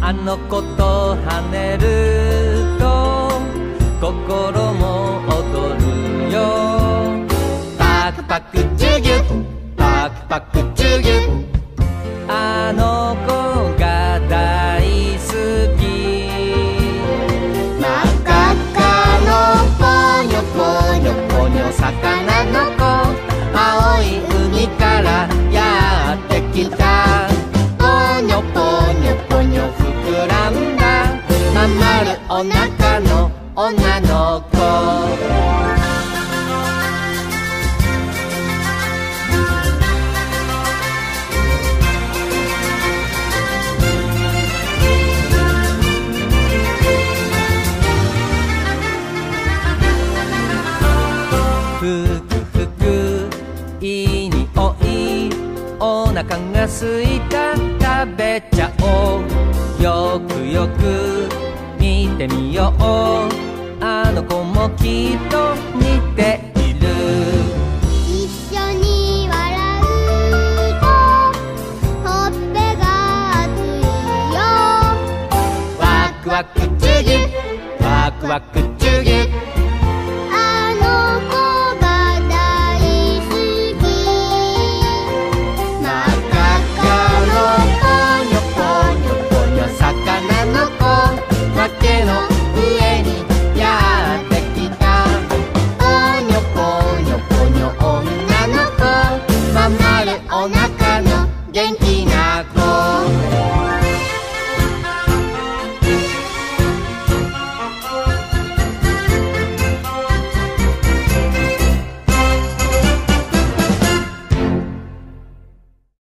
あの子と跳ねると心も躍るよ。パクパクチュギュパクパクチュギュ、あの子が大好き。真っ赤っかのポニョポニョポニョ魚の子、青い海からやってきた。ポニョポニョポニョ膨らんだまん丸お腹の女の子。ふくふくいい匂い、お腹がすいた食べちゃおう。よくよく見てみよう、あの子もきっと似ている。 一緒に笑うとほっぺが熱いよ。 ワクワクチュギュワクワク